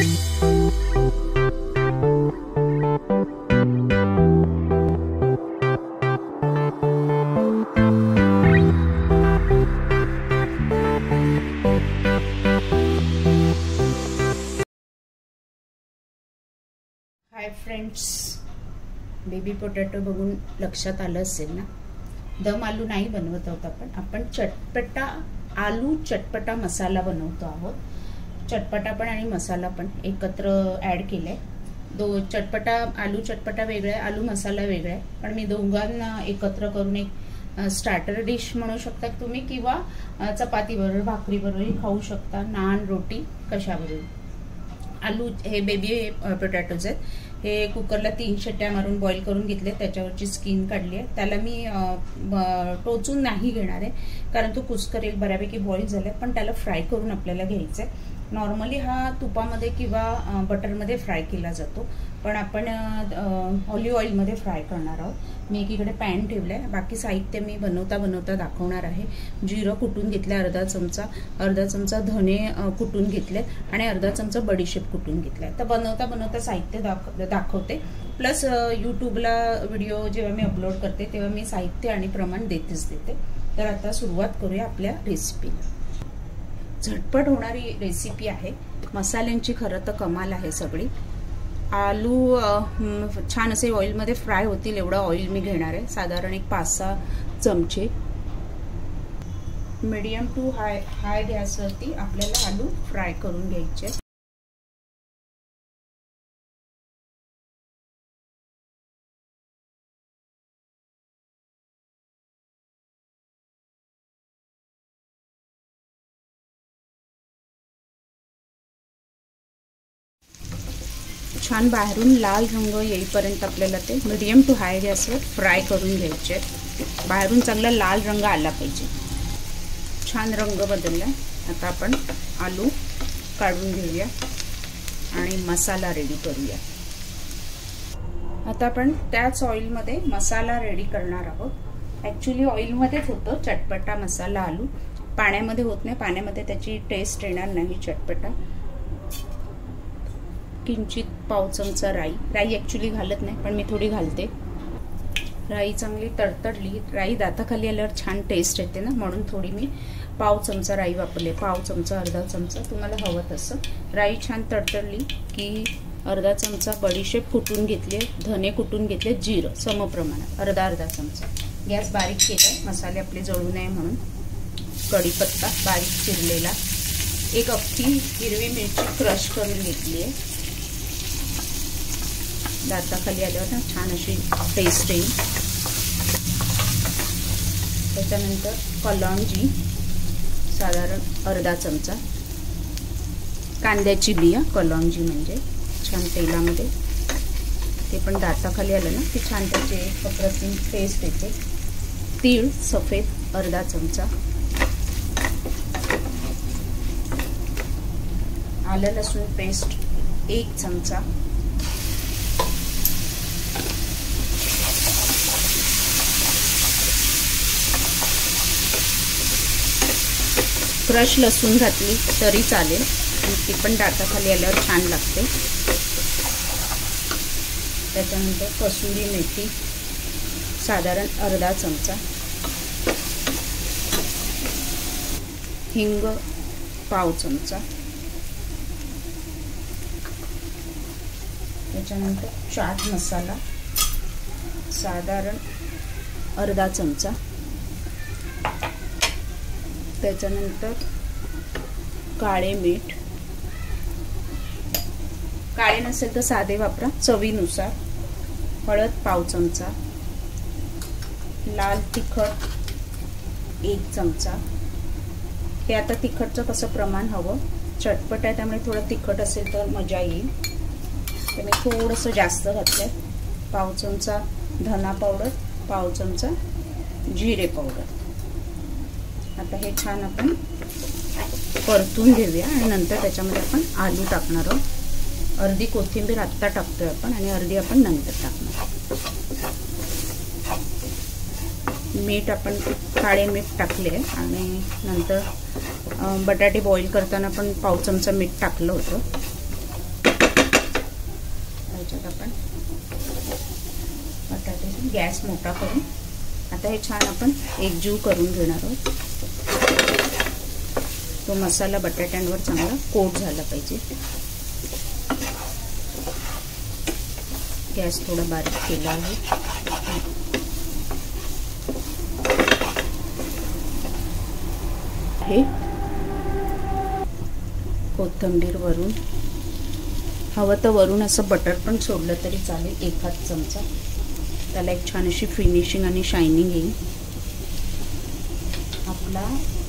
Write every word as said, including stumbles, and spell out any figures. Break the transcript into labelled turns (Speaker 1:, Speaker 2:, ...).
Speaker 1: Hi friends, baby potato बघून लक्षात आलं असेल ना, दम आलू नाही बनवत आहोत आपण आपण चटपटा आलू चटपटा मसाला बनवतो आहोत। चटपटा पण आणि मसाला पण एकत्र ऍड केलाय। दो चटपटा आलू चटपटा वेगळा आहे, आलू मसाला वेगळा आहे, पण मी दोघांना एकत्र करून एक स्टार्टर डिश म्हणू शकता तुम्ही, किंवा चपाती बरोबर भाकरी बरोबर खाऊ शकता, नान रोटी कशाबरोबर। आलू हे बेबी पोटॅटोज आहेत, हे कुकरला तीन शिट्ट्या मारून बॉईल करून घेतले, त्याच्यावरची स्किन काढली आहे। त्याला मी टोचून नाही घेणार आहे, कारण तो कुस्करेल, बऱ्यापैकी बॉईल झालाय, पण त्याला फ्राय करून आपल्याला घ्यायचं आहे। नॉर्मली हा तुपामध्ये किंवा बटरमध्ये फ्राय केला जातो, पण आपण ऑलिव्ह ऑइलमध्ये फ्राय करणार आहोत। मी एकीकडे पॅन ठेवलाय, बाकी साहित्य मी बनवता बनवता दाखवणार आहे। जिरं कुटून घेतलं अर्धा चमचा, अर्धा चमचा धने कुटून घेतले आणि अर्धा चमचा बडीशेप कुटून घेतलाय। तर बनवता बनवता साहित्य दाख दाखवते, प्लस यूट्यूबला व्हिडिओ जेव्हा मी अपलोड करते तेव्हा मी साहित्य आणि प्रमाण देतेच देते। तर आता सुरुवात करूया आपल्या रेसिपीला। झटपट होणारी रेसिपी आहे, मसाल्यांची खरं तर कमाल आहे सगळी। आलू छान असे ऑइलमध्ये फ्राय होतील एवढा ऑइल मी घेणार आहे, साधारण एक पाच सहा चमचे। मीडियम टू हाय हाय गॅसवरती आपल्याला आलू फ्राय करून घ्यायचे। छान बाहेरून लाल रंग येईपर्यंत आपल्याला ते मीडियम टू हाय गॅसवर फ्राय करून घ्यायचे। बाहेरून चांगला लाल रंग आला पाहिजे। छान रंग बदलला, आता आपण आलू काढून घेऊया आणि मसाला रेडी करूया। आता आपण त्याच ऑइलमध्ये मसाला रेडी करणार आहोत। ॲक्च्युली ऑइलमध्येच होतं चटपटा मसाला, आलू पाण्यामध्ये होत नाही, पाण्यामध्ये त्याची टेस्ट येणार नाही चटपटा। किंचित पाव चमचा राई, राई ॲक्च्युली घालत नाही पण मी थोडी घालते। राई चांगली तडतडली, राई दाताखाली आल्यावर छान टेस्ट येते ना, म्हणून थोडी मी पाव चमचा राई वापरले, पाव चमचा अर्धा चमचा तुम्हाला हवं तसं। राई छान तडतडली की अर्धा चमचा बडीशेप कुटून घेतली, धने कुटून घेतले, जिरं समप्रमाणात अर्धा अर्धा चमचा। गॅस बारीक केलाय मसाले आपले जळू नये म्हणून। कढीपत्ता बारीक चिरलेला, एक अख्खी हिरवी मिरची क्रश करून घेतली आहे, दाताखाली आल्यावर ना छान अशी टेस्ट येईल। त्याच्यानंतर कलौंजी साधारण अर्धा चमचा, कांद्याची बिया कलौंजी म्हणजे छान तेलामध्ये, ते पण दाताखाली आलं ना की छान त्याची एक अप्रतिम टेस्ट येते। तीळ सफेद अर्धा चमचा, आलं लसूण पेस्ट एक चमचा, क्रश लसूण घातली तरी चालेल, ती पण दाताखाली आल्यावर छान लागते। त्याच्यानंतर कसुरी मेथी साधारण अर्धा चमचा, हिंग पाव चमचा, त्याच्यानंतर चाट मसाला साधारण अर्धा चमचा, त्याच्यानंतर काळे मीठ, काळे नसेल तर साधे वापरा चवीनुसार, हळद पाव चमचा, लाल तिखट एक चमचा। हे आता तिखटचं कसं प्रमाण हवं, चटपट आहे त्यामुळे थोडं तिखट असेल तर मजा येईल, तर मी थोडंसं जास्त घातलंय। पाव चमचा धना पावडर, पाव चमचा जिरे पावडर। आता हे छान आपण परतून घेऊया आणि नंतर त्याच्यामध्ये आपण आलू टाकणार आहोत। अर्धी कोथिंबीर आत्ता टाकतोय आपण आणि अर्धी आपण नंतर टाकणार। मीठ आपण काळे मीठ टाकले आणि नंतर बटाटे बॉईल करताना पण पाव चमचा मीठ टाकलं होतं। ह्याच्यात आपण बटाटे गॅस मोठा करून आता हे छान आपण एकजीव करून घेणार आहोत. तो मसाला बटाट्यांवर चांगला कोट झाला पाहिजे. गॅस थोडा बारीक केला आहे. हे कोथिंबीर वरून हवं तर वरून असं बटर पण सोडलं तरी चालेल, एखाद चमचा. त्याला एक छान अशी फिनिशिंग आणि शायनिंग येईल. आपला